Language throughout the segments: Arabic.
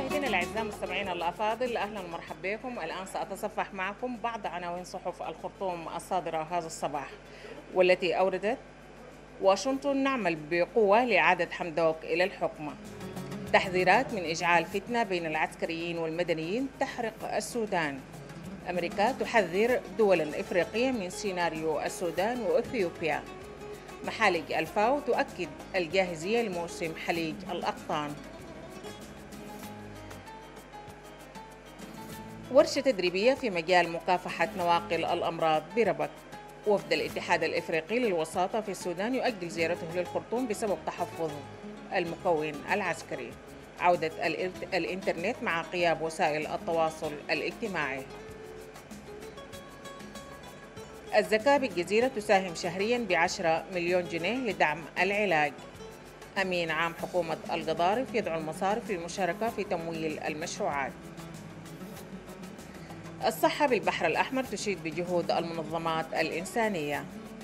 مشاهدينا الاعزاء مستمعينا الافاضل، اهلا ومرحبا بكم. الان ساتصفح معكم بعض عناوين صحف الخرطوم الصادره هذا الصباح، والتي اوردت: واشنطن نعمل بقوه لاعاده حمدوك الى الحكم. تحذيرات من اجعال فتنه بين العسكريين والمدنيين تحرق السودان. امريكا تحذر دولا افريقيه من سيناريو السودان واثيوبيا. محالج الفاو تؤكد الجاهزيه لموسم حليج الاقطان. ورشة تدريبية في مجال مكافحة نواقل الأمراض بربك. وفد الاتحاد الإفريقي للوساطة في السودان يؤجل زيارته للخرطوم بسبب تحفظ المكون العسكري. عودة الإنترنت مع غياب وسائل التواصل الاجتماعي. الزكاة بالجزيرة تساهم شهرياً ب10 مليون جنيه لدعم العلاج. أمين عام حكومة القضارف يدعو المصارف للمشاركة في تمويل المشروعات. الصحة بالبحر الأحمر تشيد بجهود المنظمات الإنسانية.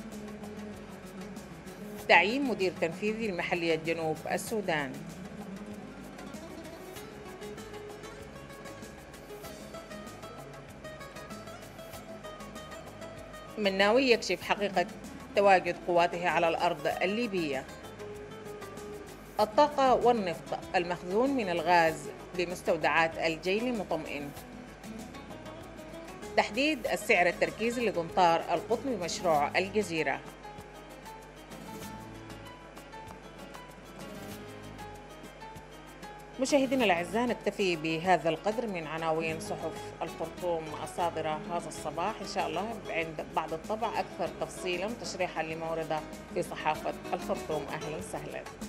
تعيين مدير تنفيذي لمحلية جنوب السودان. مناوي يكشف حقيقة تواجد قواته على الأرض الليبية. الطاقة والنفط المخزون من الغاز بمستودعات الجيل مطمئن. تحديد السعر التركيزي لقنطار القطن بمشروع الجزيرة. مشاهدينا الأعزاء، نكتفي بهذا القدر من عناوين صحف الخرطوم الصادرة هذا الصباح. إن شاء الله عند بعد الطبع أكثر تفصيلا وتشريحا لما ورد في صحافة الخرطوم. أهلا وسهلا.